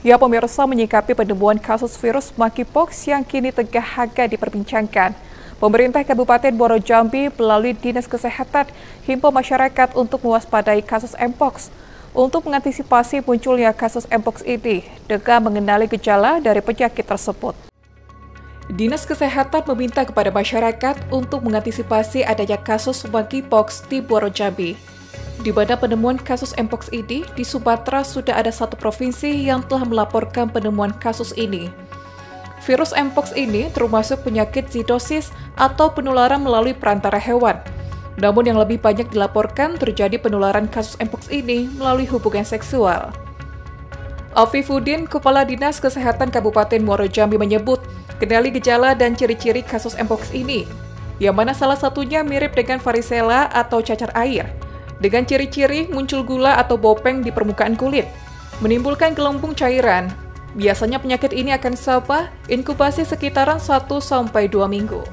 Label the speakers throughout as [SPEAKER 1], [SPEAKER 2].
[SPEAKER 1] Ya, pemirsa, menyikapi penemuan kasus virus monkeypox yang kini tengah hangat diperbincangkan, pemerintah Kabupaten Muaro Jambi melalui Dinas Kesehatan himbau masyarakat untuk mewaspadai kasus mpox. Untuk mengantisipasi munculnya kasus mpox ini dengan mengenali gejala dari penyakit tersebut. Dinas Kesehatan meminta kepada masyarakat untuk mengantisipasi adanya kasus monkeypox di Muaro Jambi. Di mana penemuan kasus mpox ini, di Sumatera sudah ada satu provinsi yang telah melaporkan penemuan kasus ini. Virus mpox ini termasuk penyakit zoonosis atau penularan melalui perantara hewan. Namun yang lebih banyak dilaporkan terjadi penularan kasus mpox ini melalui hubungan seksual. Afifuddin, Kepala Dinas Kesehatan Kabupaten Muaro Jambi menyebut, kenali gejala dan ciri-ciri kasus mpox ini, yang mana salah satunya mirip dengan varicella atau cacar air. Dengan ciri-ciri muncul gula atau bopeng di permukaan kulit, menimbulkan gelembung cairan. Biasanya penyakit ini akan sabar inkubasi sekitaran 1-2 minggu.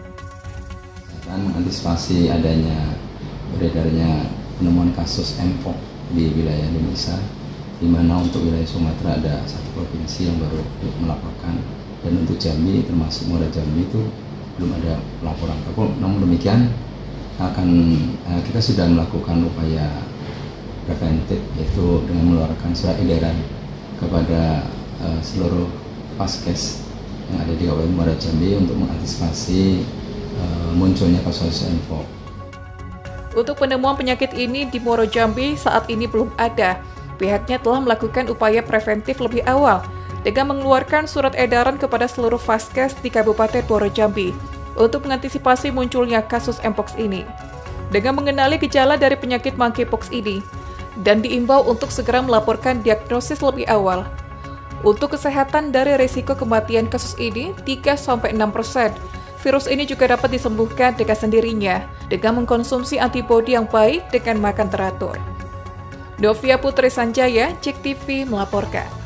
[SPEAKER 2] Antisipasi adanya beredarnya penemuan kasus mpox di wilayah Indonesia, di mana untuk wilayah Sumatera ada satu provinsi yang baru melaporkan, dan untuk Jambi termasuk Muaro Jambi itu belum ada laporan. Namun demikian, kita sudah melakukan upaya preventif, yaitu dengan mengeluarkan surat edaran kepada seluruh Paskes yang ada di Kabupaten Muaro Jambi untuk mengantisipasi munculnya kasus mpox.
[SPEAKER 1] Untuk penemuan penyakit ini di Muaro Jambi saat ini belum ada. Pihaknya telah melakukan upaya preventif lebih awal dengan mengeluarkan surat edaran kepada seluruh Paskes di Kabupaten Muaro Jambi untuk mengantisipasi munculnya kasus mpox ini. Dengan mengenali gejala dari penyakit monkeypox ini, dan diimbau untuk segera melaporkan diagnosis lebih awal. Untuk kesehatan dari risiko kematian kasus ini 3-6%. Virus ini juga dapat disembuhkan dengan sendirinya dengan mengkonsumsi antibodi yang baik dengan makan teratur. Novia Putri Sanjaya, JEK TV melaporkan.